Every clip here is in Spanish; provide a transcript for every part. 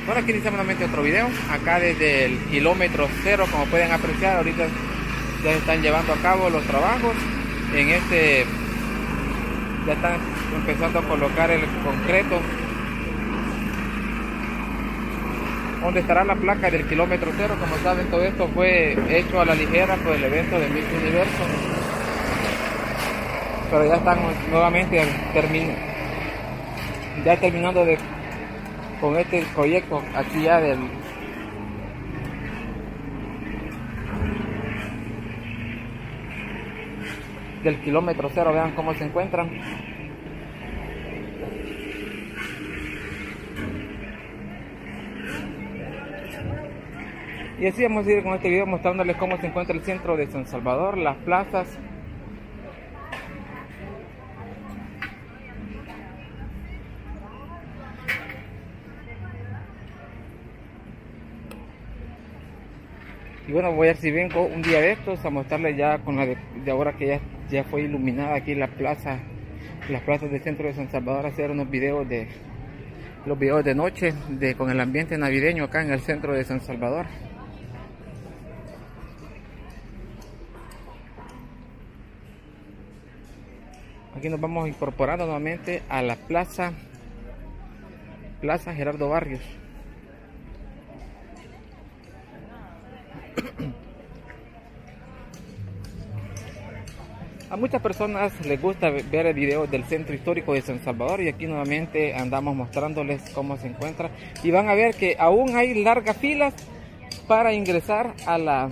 Bueno, aquí iniciamos nuevamente otro video, acá desde el kilómetro cero. Como pueden apreciar, ahorita ya se están llevando a cabo los trabajos. Ya están empezando a colocar el concreto, donde estará la placa del kilómetro cero. Como saben, todo esto fue hecho a la ligera por el evento de Miss Universo, pero ya están nuevamente terminando con este proyecto aquí ya del kilómetro cero. Vean cómo se encuentran. Y así vamos a ir con este video mostrándoles cómo se encuentra el centro de San Salvador, las plazas. Y bueno, voy a ver si vengo un día de estos a mostrarles ya con la de ahora que ya fue iluminada aquí las plazas del centro de San Salvador, hacer unos videos los videos de noche con el ambiente navideño acá en el centro de San Salvador. Aquí nos vamos incorporando nuevamente a la plaza Gerardo Barrios. A muchas personas les gusta ver el video del centro histórico de San Salvador, y aquí nuevamente andamos mostrándoles cómo se encuentra, y van a ver que aún hay largas filas para ingresar a la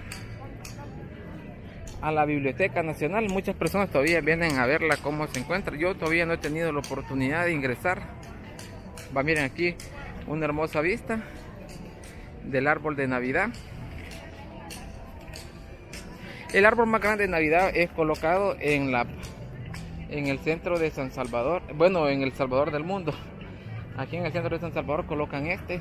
Biblioteca Nacional. Muchas personas todavía vienen a verla cómo se encuentra. Yo todavía no he tenido la oportunidad de ingresar. Miren aquí una hermosa vista del árbol de Navidad. El árbol más grande de Navidad es colocado en el centro de San Salvador, bueno, en El Salvador del mundo. Aquí en el centro de San Salvador colocan este.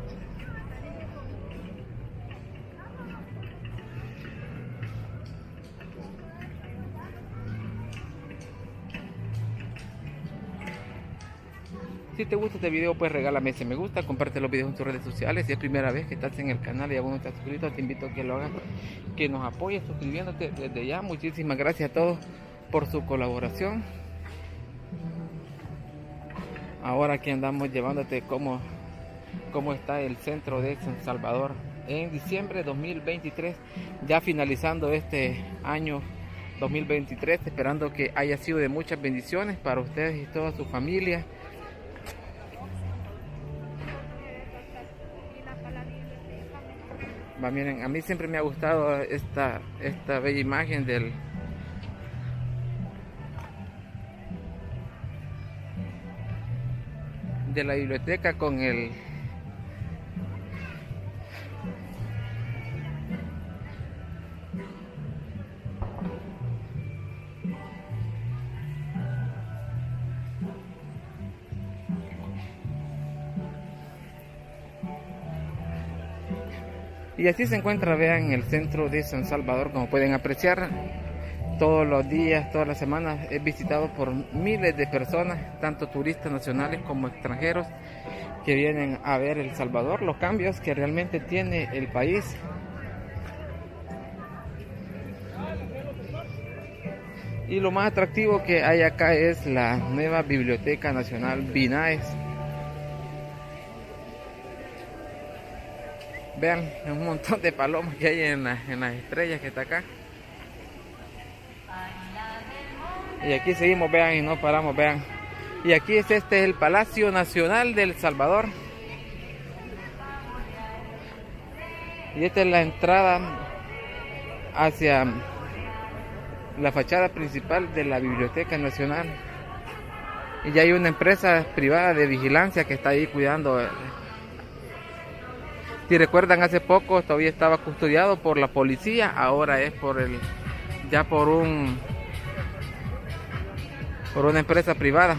Si te gusta este video, pues regálame ese me gusta, comparte los videos en tus redes sociales. Si es primera vez que estás en el canal y aún no estás suscrito, te invito a que lo hagas, que nos apoyes suscribiéndote desde ya. Muchísimas gracias a todos por su colaboración. Ahora aquí andamos llevándote cómo está el centro de San Salvador en diciembre de 2023, ya finalizando este año 2023, esperando que haya sido de muchas bendiciones para ustedes y toda su familia. Miren, a mí siempre me ha gustado esta bella imagen de la biblioteca con el y así se encuentra, vean, el centro de San Salvador. Como pueden apreciar, todos los días, todas las semanas es visitado por miles de personas, tanto turistas nacionales como extranjeros, que vienen a ver El Salvador, los cambios que realmente tiene el país. Y lo más atractivo que hay acá es la nueva Biblioteca Nacional BINAES. Vean un montón de palomas que hay en las estrellas que está acá. Y aquí seguimos, vean, y no paramos, vean. Y aquí este es el Palacio Nacional de El Salvador. Y esta es la entrada hacia la fachada principal de la Biblioteca Nacional. Y ya hay una empresa privada de vigilancia que está ahí cuidando. Si recuerdan, hace poco todavía estaba custodiado por la policía, ahora es por una empresa privada.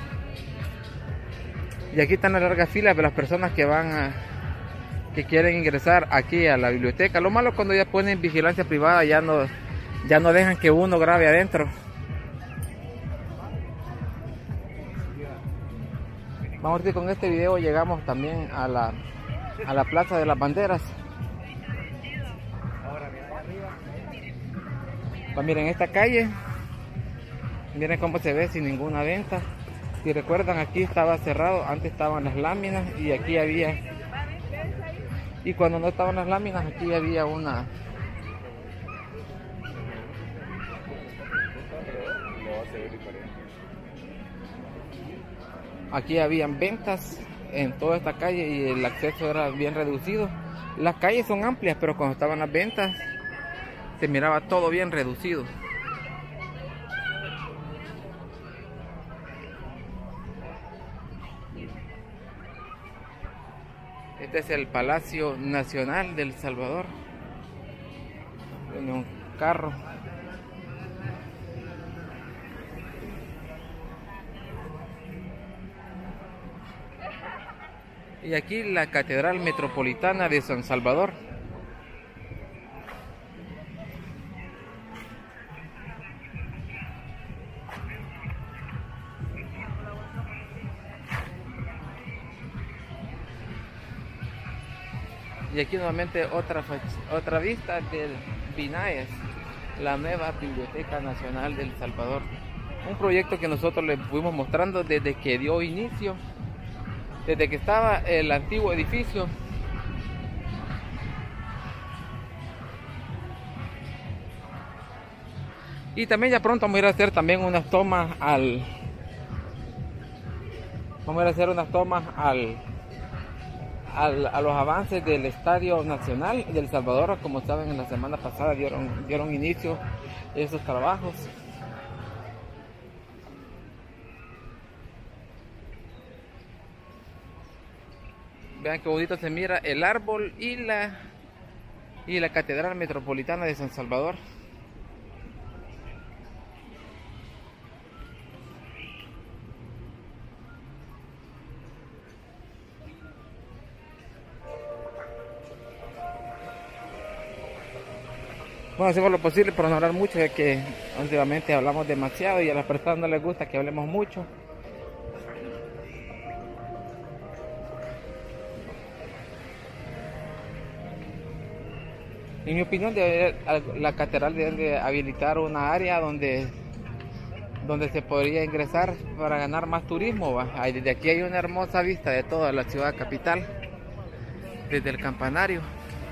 Y aquí están las largas filas de las personas que quieren ingresar aquí a la biblioteca. Lo malo cuando ya ponen vigilancia privada, ya no dejan que uno grabe adentro. Vamos a ver si con este video llegamos también a la Plaza de las Banderas. Pues miren esta calle, miren cómo se ve sin ninguna venta. Si recuerdan, aquí estaba cerrado, antes estaban las láminas y aquí había, y cuando no estaban las láminas aquí había una, aquí habían ventas en toda esta calle y el acceso era bien reducido. Las calles son amplias, pero cuando estaban las ventas se miraba todo bien reducido. Este es el Palacio Nacional de El Salvador. Tiene un carro. Y aquí la Catedral Metropolitana de San Salvador. Y aquí nuevamente otra vista del BINAES, la nueva Biblioteca Nacional de El Salvador. Un proyecto que nosotros les fuimos mostrando desde que dio inicio, desde que estaba el antiguo edificio. Y también ya pronto vamos a ir a hacer también unas tomas a los avances del Estadio Nacional de El Salvador. Como saben, en la semana pasada dieron inicio a esos trabajos. Vean qué bonito se mira el árbol y la Catedral Metropolitana de San Salvador. Bueno, hacemos lo posible por no hablar mucho, ya que últimamente hablamos demasiado y a las personas no les gusta que hablemos mucho. En mi opinión, la catedral debe habilitar una área donde se podría ingresar para ganar más turismo, ¿va? Desde aquí hay una hermosa vista de toda la ciudad capital, desde el campanario.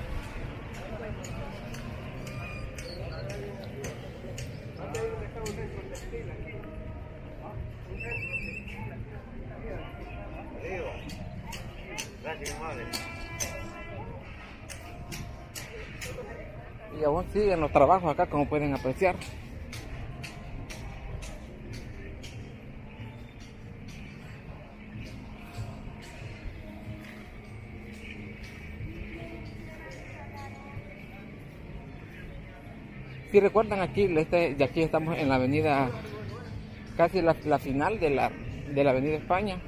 Y aún siguen los trabajos acá, como pueden apreciar. Si recuerdan, aquí estamos en la avenida, casi la final de la avenida España.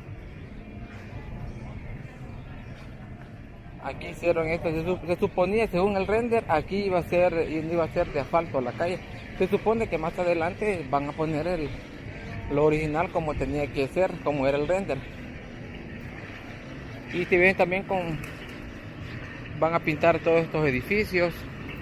Aquí hicieron esto, se suponía, según el render, aquí iba a ser de asfalto la calle. Se supone que más adelante van a poner lo original como tenía que ser, como era el render. Y si ven también van a pintar todos estos edificios.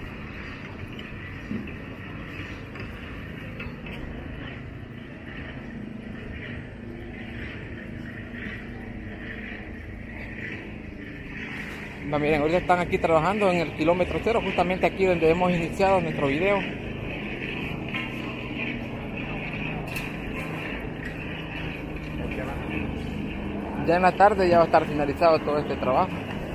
Miren, ahorita están aquí trabajando en el kilómetro 0, justamente aquí donde hemos iniciado nuestro video. Ya en la tarde ya va a estar finalizado todo este trabajo.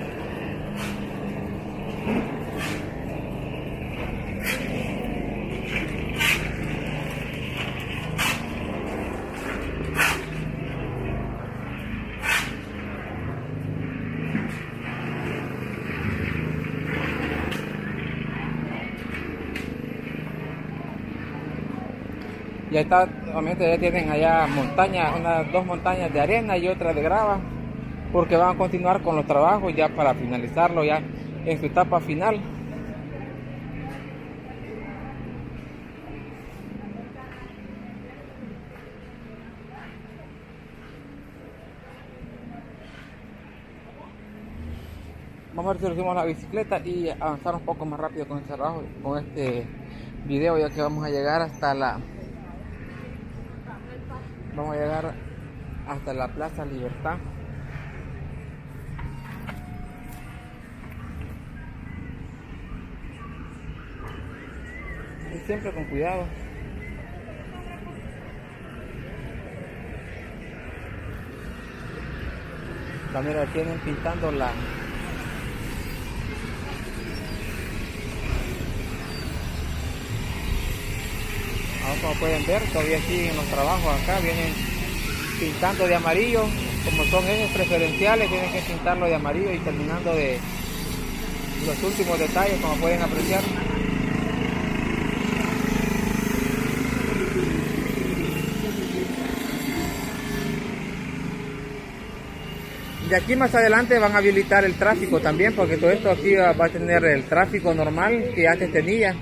Ya está, obviamente ya tienen allá montañas, dos montañas de arena y otra de grava, porque van a continuar con los trabajos ya para finalizarlo ya en su etapa final. Vamos a ver si subimos la bicicleta y avanzar un poco más rápido con este trabajo, con este video, ya que vamos a llegar hasta la Plaza Libertad. Y siempre con cuidado. Mira, tienen pintando la ahora, como pueden ver, todavía siguen los trabajos acá, vienen pintando de amarillo, como son ejes preferenciales, tienen que pintarlo de amarillo y terminando de los últimos detalles, como pueden apreciar. De aquí más adelante van a habilitar el tráfico también, porque todo esto aquí va a tener el tráfico normal que antes tenía.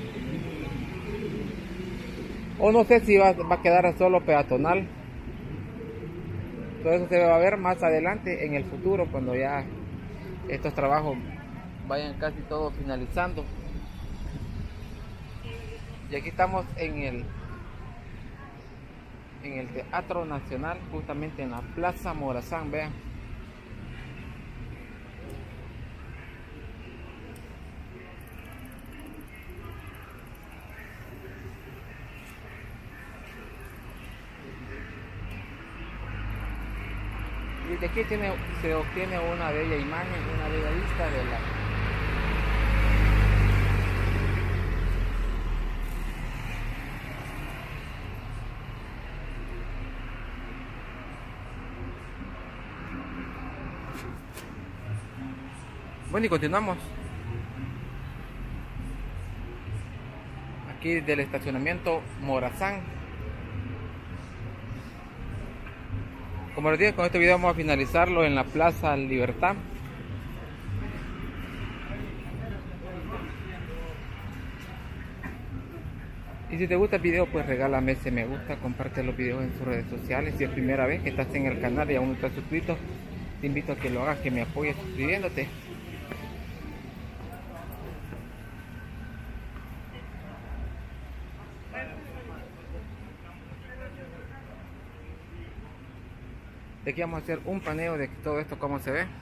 O no sé si va a quedar solo peatonal. Todo eso se va a ver más adelante en el futuro, cuando ya estos trabajos vayan casi todos finalizando. Y aquí estamos en el Teatro Nacional, justamente en la Plaza Morazán, vean. Y de aquí se obtiene una bella imagen, una bella vista de la Bueno, y continuamos. Aquí del estacionamiento Morazán. Como les dije, con este video vamos a finalizarlo en la Plaza Libertad. Y si te gusta el video, pues regálame ese me gusta, comparte los videos en sus redes sociales. Si es primera vez que estás en el canal y aún no estás suscrito, te invito a que lo hagas, que me apoyes suscribiéndote. De aquí vamos a hacer un paneo de todo esto, cómo se ve.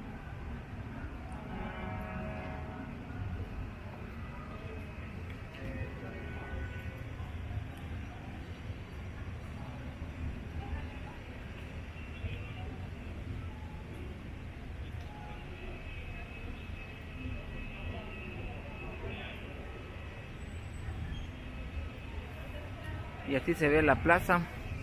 Y así se ve la plaza.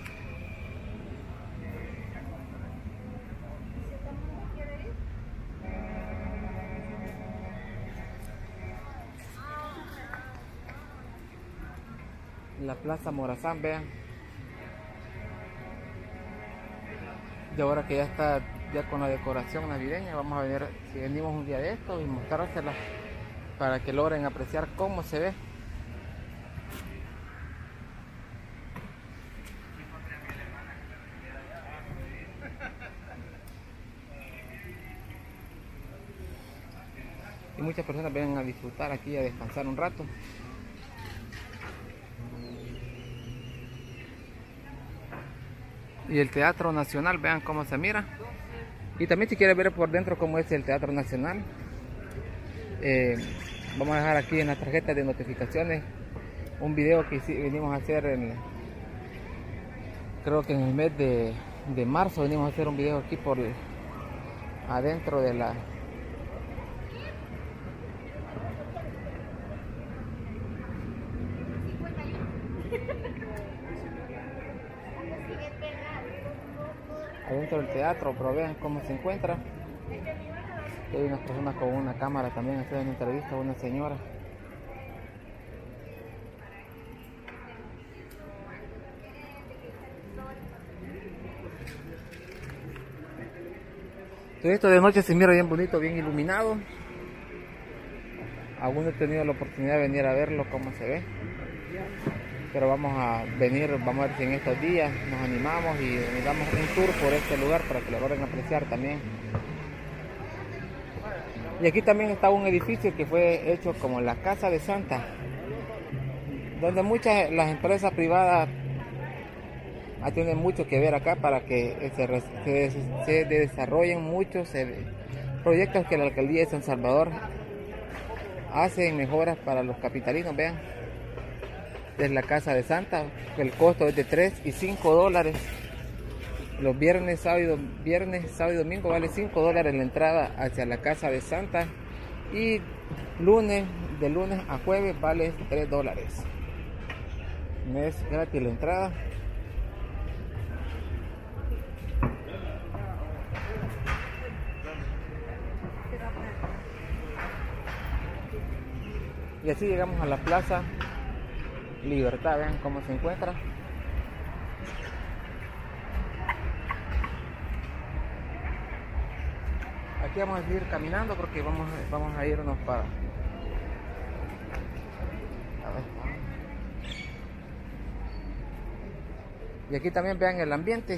La Plaza Morazán, vean. Y ahora que ya está con la decoración navideña, vamos a ver si venimos un día de esto y mostrársela para que logren apreciar cómo se ve. Y muchas personas vienen a disfrutar aquí, a descansar un rato. Y el Teatro Nacional, vean cómo se mira. Y también si quieren ver por dentro cómo es el Teatro Nacional, vamos a dejar aquí en la tarjeta de notificaciones un video que venimos a hacer creo que en el mes de marzo venimos a hacer un video aquí por adentro de la adentro del teatro, pero vean cómo se encuentra. Hay unas personas con una cámara también haciendo una entrevista a una señora. Todo esto de noche se mira bien bonito, bien iluminado. Aún no he tenido la oportunidad de venir a verlo cómo se ve, pero vamos a venir, vamos a ver si en estos días nos animamos y damos un tour por este lugar para que lo logren apreciar también. Y aquí también está un edificio que fue hecho como la Casa de Santa, donde muchas las empresas privadas tienen mucho que ver acá para que se desarrollen muchos proyectos que la alcaldía de San Salvador hace mejoras para los capitalinos. Vean, es la Casa de Santa, el costo es de 3 y 5 dólares. Los viernes, sábado y domingo vale 5 dólares la entrada hacia la Casa de Santa, y de lunes a jueves vale 3 dólares. No es gratis la entrada. Y así llegamos a la Plaza Libertad. Vean cómo se encuentra. Aquí vamos a seguir caminando porque vamos a irnos para... A ver. Y aquí también vean el ambiente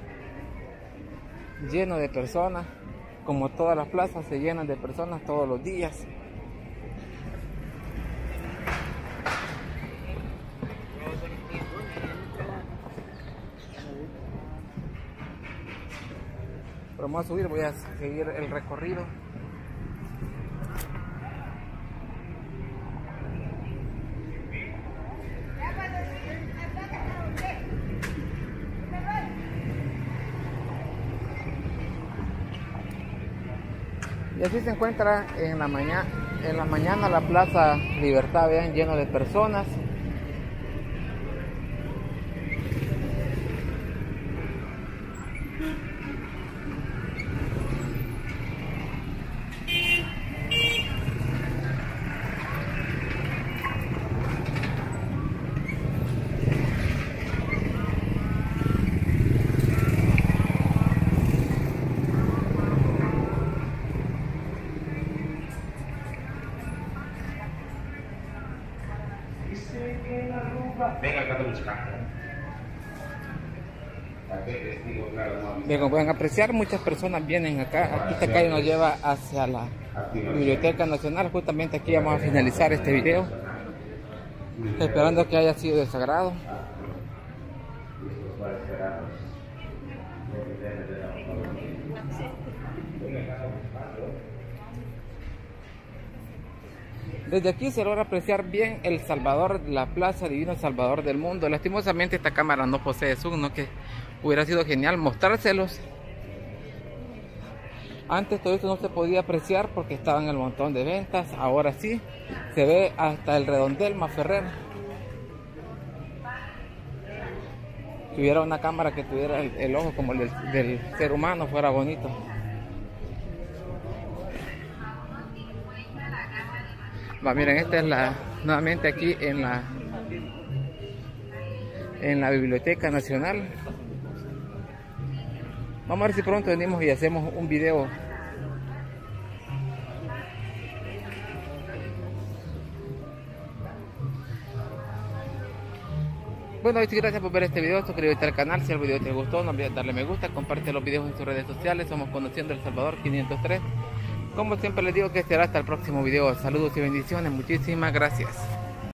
lleno de personas. Como todas las plazas se llenan de personas todos los días. Pero vamos a subir, voy a seguir el recorrido. Y así se encuentra en la mañana la Plaza Libertad, vean, lleno de personas. Venga acá a buscar. Bien, como pueden apreciar, muchas personas vienen acá. Aquí esta calle nos lleva hacia la Biblioteca Nacional. Justamente aquí vamos a finalizar este video, esperando que haya sido de su agrado. Desde aquí se logra apreciar bien El Salvador, la Plaza Divino Salvador del Mundo. Lastimosamente esta cámara no posee zoom, ¿no? Que hubiera sido genial mostrárselos. Antes todo esto no se podía apreciar porque estaban el montón de ventas. Ahora sí, se ve hasta el redondel Maferrer. Si hubiera una cámara que tuviera el ojo como el del ser humano, fuera bonito. Va, miren, esta es nuevamente aquí en la Biblioteca Nacional. Vamos a ver si pronto venimos y hacemos un video. Bueno, gracias por ver este video, suscríbete al canal si el video te gustó, no olvides darle me gusta, comparte los videos en sus redes sociales. Somos Conociendo El Salvador 503. Como siempre les digo que será hasta el próximo video. Saludos y bendiciones. Muchísimas gracias.